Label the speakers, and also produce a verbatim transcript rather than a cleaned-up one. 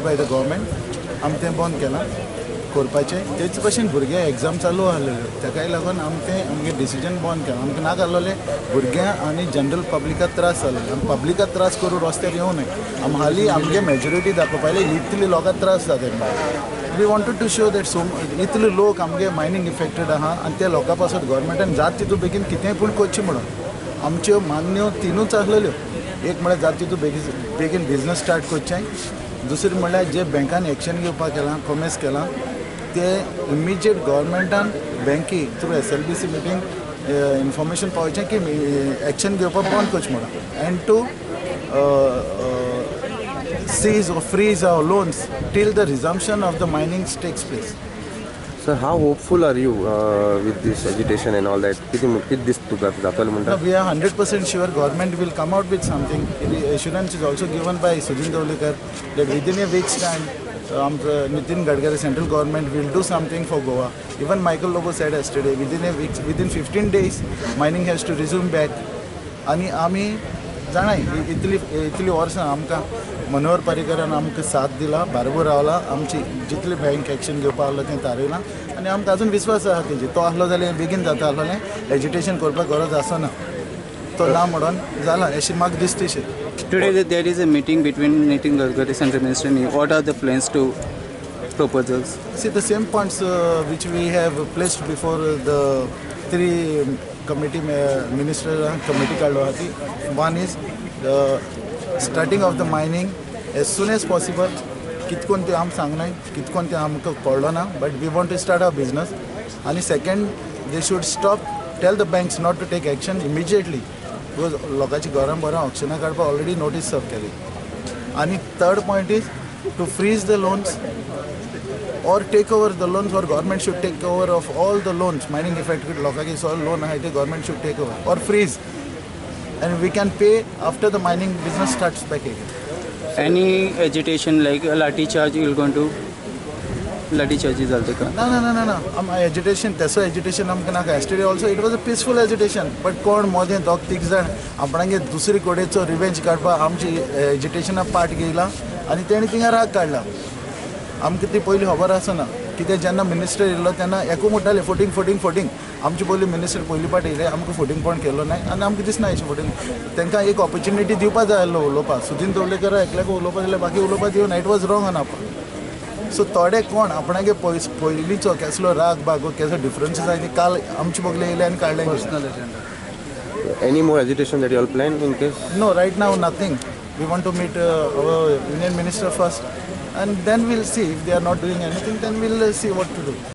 Speaker 1: Decided by the government आमी तें बंद केलां करपाचें तेच भशेन भुरगे एग्जाम चालू आसलेल्यो ताकाय लागून आमी तें आमगे डिसिजन बंद केलां आमकां नाका आसलोलें भुरग्यां आनी जनरल पब्लिकाक त्रास जालेले आमी पब्लिकाक त्रास करून रस्त्यार येवं न्हय आमी हालीं आमगे मेजॉरिटी दाखोवपाक इतली लोकांक त्रास जाता we wanted to show that so इतले लोक आमगे मायनींग इफेक्टेड आहा आनी त्या लोकां पासून गव्हर्मेंटान जात तितू बेगीन कितेंय पूण करची म्हणून आमच्यो मागण्यो तिनूच आसलेल्यो एक म्हळ्यार जात तितू बेगीन बेगीन बिजनस स्टार्ट करचें दुसरें म्हळ्यार जे बँकान एक्शन घेवपाक केलां कॉमेस केलां ते इमिजिएट गव्हर्मेंटान बँकी through S L B C meeting information पावयचें की एक्शन घेवपाक बंद करचें म्हणून and to seize or freeze our loans till the resumption of the mining takes place.
Speaker 2: Sir, how hopeful are you uh, with this agitation and all that? Kiti kiti this to जातले म्हणटा?
Speaker 1: We are one hundred percent sure government will come out with something. The assurance is also given by Sudhin Dawlikar that within a week's time, um, Nitin Gadkari central government will do something for Goa. Even Michael Lobo said yesterday, within a week, within fifteen days, mining has to resume back. आणि आमी जाणाय इतली इतली वर्सां आमकां मनोहर पर्रीकरान आमकां साथ दिला बारबो रावला आमची जितली बँक एक्शन घेवपा आसलो तें थारयलां आनी आमकां अजून विश्वास आसा तेजेर तो आसलो जाल्यार बेगीन जाता आसलोलें एजिटेशन करपाक गरज आसना तो ना म्हणून जाला अशें म्हाका दिसता.
Speaker 3: Today there is a meeting between Nitin Gadkari, Central Minister, and what are the plans to proposals?
Speaker 1: See the same points uh, which we have placed before the three committee minister committee काडलो आहा ती one is the starting of the mining as soon as possible कितकोन ते आम सांगनाय कितकोन ते आमकां कळलो ना but we want to start our business आणि second they should stop tell the banks not to take action immediately because लोकांची गरम बरं ऑक्शना काडपाक already notice सर्व केली आणि third point is to freeze the loans or take over the loans or government should take over of all the loans mining affected लोकांची सगळे loan आहे ते government should take over or freeze and we can pay after the mining business starts back again.
Speaker 3: Any agitation like a lathi charge you will going to lathi charge जालते का?
Speaker 1: No no no no no. आम agitation तसो agitation आमकां नाका. Yesterday also it was a peaceful agitation but कोण मोदें दोग तीग जाण आपणागे दुसरी कोडेचो रिवेंज काडपा आमची agitationा पार्ट घेयला आनी तेणी थिंगा राग काडला. आमकां ती पयलीं खबर आसना कित्याक जेन्ना मिनिस्टर येयलो तेन्ना एकू म्हणटाले फोटींग फोटींग फोटींग आमचे पयलीं मिनिस्टर पयलीं पाट येयले आमकां फोटींग पण केलो नाय आनी आमकां दिसना अशें फोटींग तांकां एक ऑपॉर्च्युनिटी दिवपा जाय आसलो उलोवपाक सुदीन दवलेकर एकल्याक उलोवपा जाल्यार बाकी उलोवपा दिवना इट वॉज रॉंग ऑन आप सो थोडे कोण आपणागे पयस पयलींचो केसलो राग बाग केसो डिफरन्सीस आसा ती काल आमचे बगले येयले आनी काडले.
Speaker 2: Any more agitation that you all plan in case?
Speaker 1: No, right now nothing. We want to meet uh, our Union Minister first and then we'll see if they are not doing anything then we'll uh, see what to do.